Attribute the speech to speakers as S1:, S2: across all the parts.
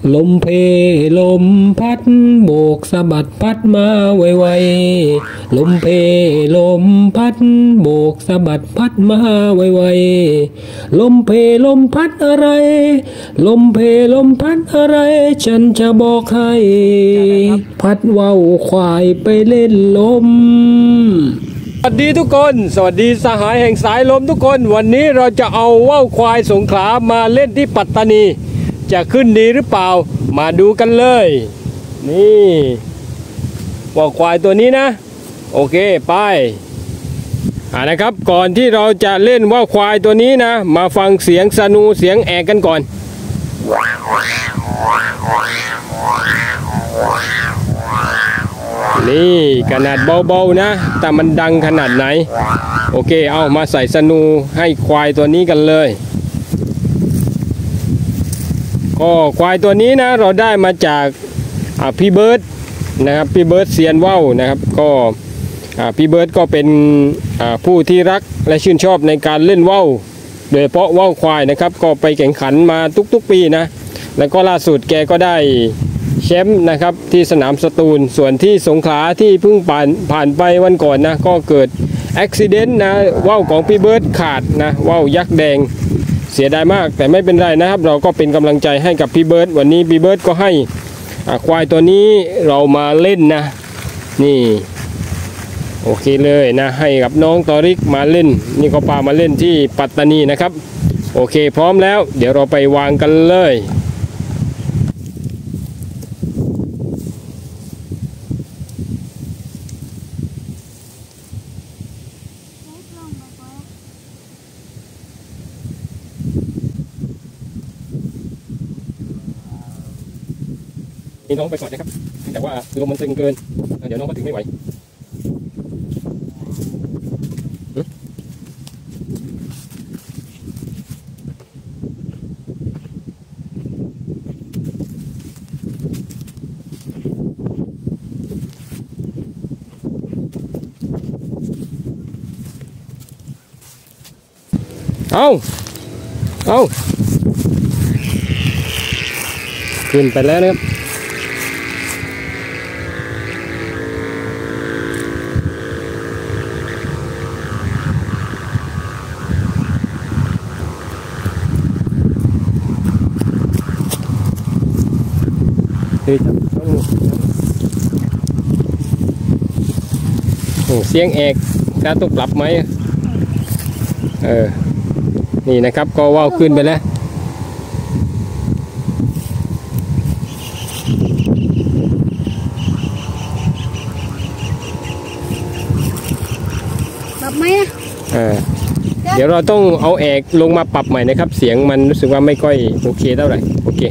S1: ลมเพลมพัดโบกสะบัดพัดมาไวๆลมเพลมพัดโบกสะบัดพัดมาไวๆลมเพลมพัดอะไรลมเพลมพัดอะไรฉันจะบอกให้พัดว่าวควายไปเล่นลมสวัสดีทุกคนสวัสดีสหายแห่งสายลมทุกคนวันนี้เราจะเอาว่าวควายสงขลามาเล่นที่ปัตตานีจะขึ้นดีหรือเปล่ามาดูกันเลยนี่ว่าวควายตัวนี้นะโอเคไปนะครับก่อนที่เราจะเล่นว่าวควายตัวนี้นะมาฟังเสียงสนูเสียงแอกกันก่อนนี่ขนาดเบาๆนะแต่มันดังขนาดไหนโอเคเอามาใส่สนูให้ควายตัวนี้กันเลยก็ควายตัวนี้นะเราได้มาจากพี่เบิร์ดนะครับพี่เบิร์ดเซียนว่าวนะครับก็พี่เบิร์ดก็เป็นผู้ที่รักและชื่นชอบในการเล่นว่าวโดยเฉพาะว่าวควายนะครับก็ไปแข่งขันมาทุกๆปีนะแล้วก็ล่าสุดแกก็ได้แชมป์นะครับที่สนามสตูลส่วนที่สงขลาที่เพิ่งผ่านไปวันก่อนนะก็เกิดอุบัติเหตุนะว่าวของพี่เบิร์ดขาดนะว่าวยักษ์แดงเสียดายมากแต่ไม่เป็นไรนะครับเราก็เป็นกำลังใจให้กับพี่เบิร์ดวันนี้พี่เบิร์ดก็ให้ควายตัวนี้เรามาเล่นนะนี่โอเคเลยนะให้กับน้องตอริกมาเล่นนี่ก็พามาเล่นที่ปัตตานีนะครับโอเคพร้อมแล้วเดี๋ยวเราไปวางกันเลยนี่น้องไปก่อนนะครับแต่ว่าลมมันตึงเกินเดี๋ยวน้องก็ถึงไม่ไหวเอาขึ้นไปแล้วนะครับเสียงเอกจะต้องปรับไหมนี่นะครับก็ว่าวขึ้นไปแล้ว
S2: ปรับไหมนะ
S1: เดี๋ยวเราต้องเอาเอกลงมาปรับใหม่นะครับเสียงมันรู้สึกว่าไม่ค่อยโอเคเท่าไหร่โอเค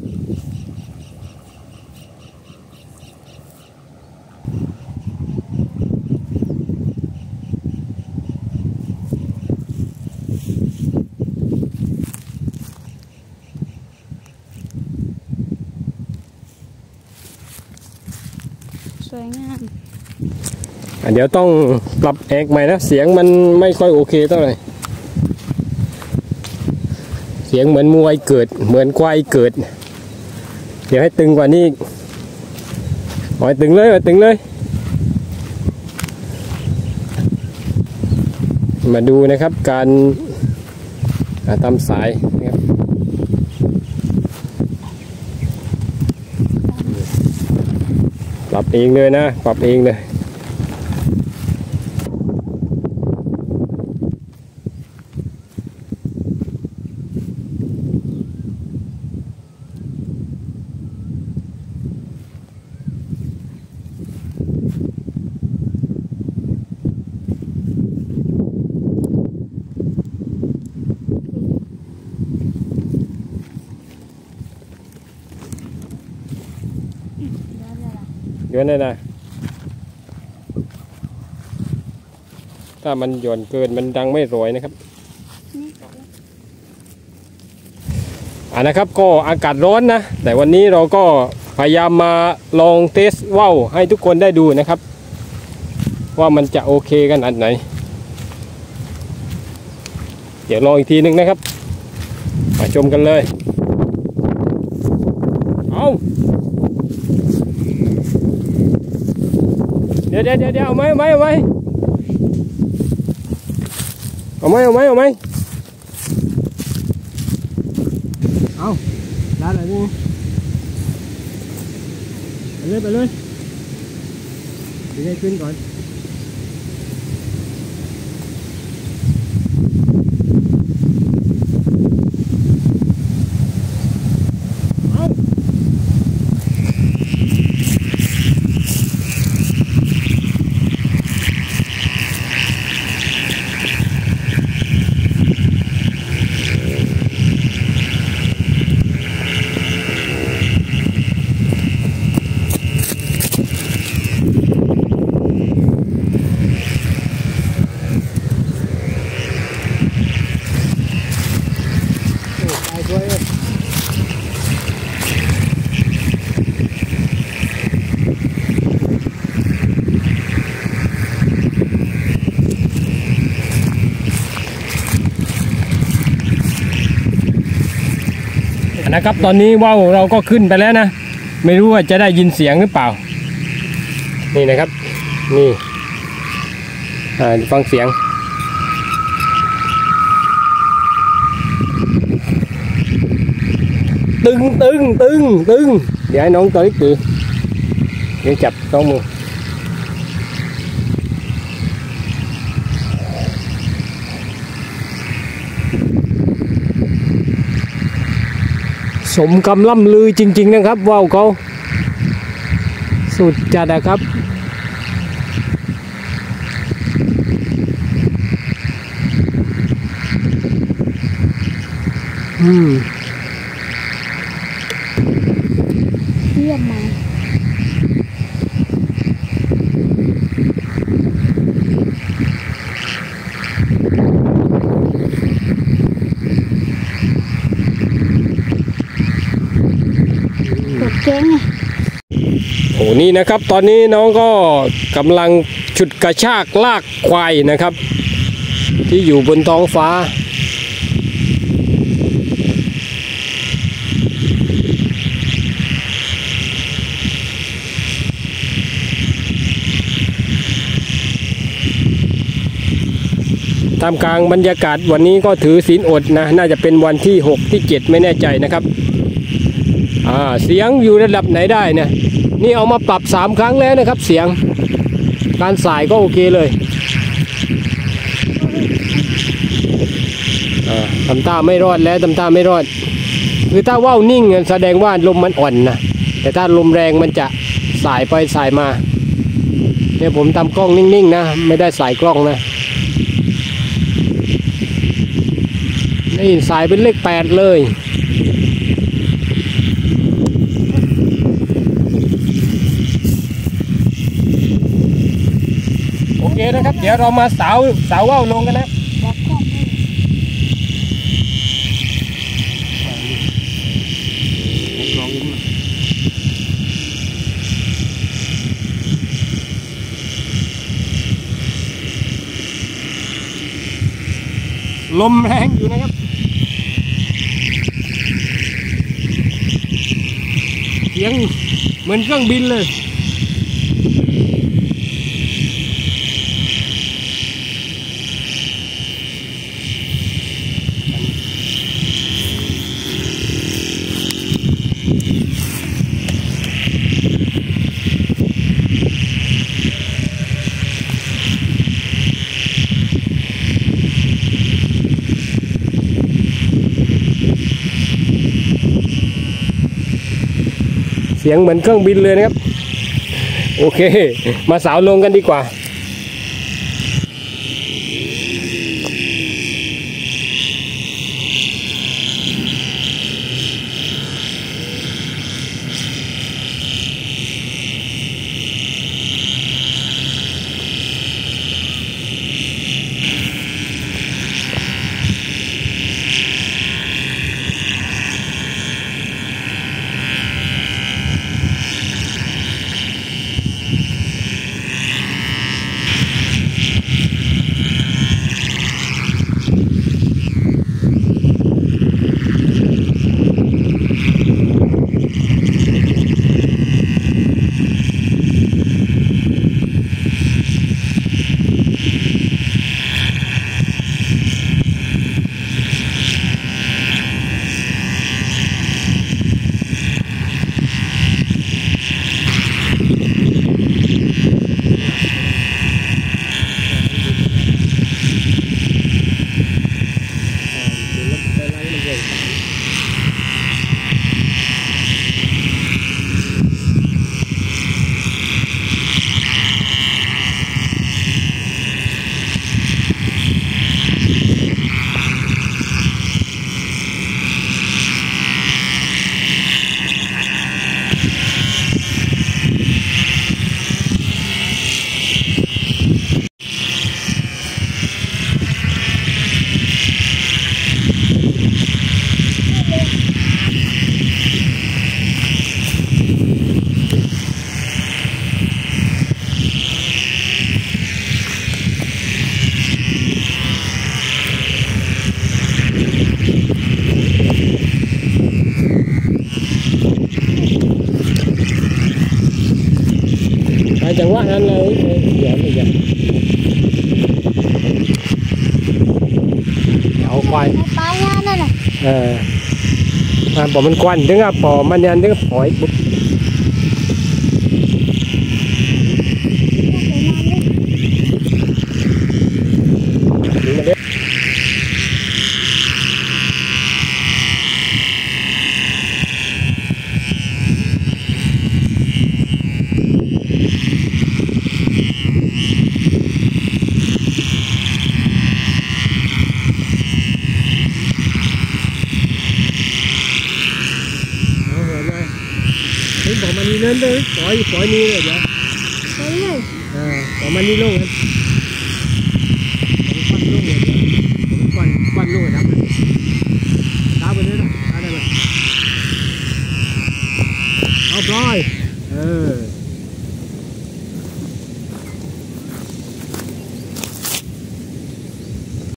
S2: สวยงาม
S1: เดี๋ยวต้องปรับเอกใหม่นะเสียงมันไม่ค่อยโอเคเท่าไหร่เสียงเหมือนมวยเกิดเหมือนควายเกิดเดี๋ยวให้ตึงกว่านี้หอยตึงเลยตึงเลยมาดูนะครับการทำสายนะครับปรับเองเลยนะปรับเองเลยเยอะเลยนะถ้ามันหย่อนเกินมันดังไม่รวยนะครับนะครับก็อากาศร้อนนะแต่วันนี้เราก็พยายามมาลองเทสว่าวให้ทุกคนได้ดูนะครับว่ามันจะโอเคกันอันไหนเดี๋ยวลองอีกทีนึงนะครับมาชมกันเลยดี๋ยวเอาไหมเอาไหมเอาไหมเอาไหมเอาไหมเอาไหมเอาได้เลยนี่ไปเลยดึงให้ขึ้นก่อนนะครับตอนนี้ว่าวเราก็ขึ้นไปแล้วนะไม่รู้ว่าจะได้ยินเสียงหรือเปล่านี่นะครับนี่ฟังเสียงตึงเดี๋ยวให้น้องตัวเล็กตื่นเดี๋ยวจับต้องมือสมคำล่ำลือจริงๆนะครับว่าวเขาสุดจัดนะครับ
S2: เยี่ยมมากเก่งอ่ะ
S1: โอ้นี่นะครับตอนนี้น้องก็กำลังฉุดกระชากลากควายนะครับที่อยู่บนท้องฟ้าท่ามกลางบรรยากาศวันนี้ก็ถือศีลอดนะน่าจะเป็นวันที่6ที่7ไม่แน่ใจนะครับเสียงอยู่ระดับไหนได้นะนี่เอามาปรับ3ครั้งแล้วนะครับเสียงการสายก็โอเคเลยทำท่าไม่รอดแล้วทำท่าไม่รอดคือถ้าว่าวนิ่งแสดงว่าลมมันอ่อนนะแต่ถ้าลมแรงมันจะสายไปสายมาเนี่ยผมทำกล้องนิ่งๆนะไม่ได้สายกล้องนะนี่สายเป็นเลข8เลยโอเคนะครับเดี๋ยวเรามาสาวว่าวลงกันนะลมแรงอยู่นะครับเสียงเหมือนเครื่องบินเลยเสียงเหมือนเครื่องบินเลยนะครับโอเคมาสาวลงกันดีกว่าจังหวะนั้นเลยเดี๋ยวไม่ยังเอาควาย
S2: ปลายงานนั่นน่ะ
S1: ปอมันควันถึงอ่ะปอมันยันถึงปล่อยปุ๊บถึงมาเด้อบอกมันนี่เนินเลยปล่อยนี่เลยเดี๋ยว
S2: ไปเลย
S1: บอกมันนี่ลงกันควันลงเลยเดี๋ยวควันลงเลยครับ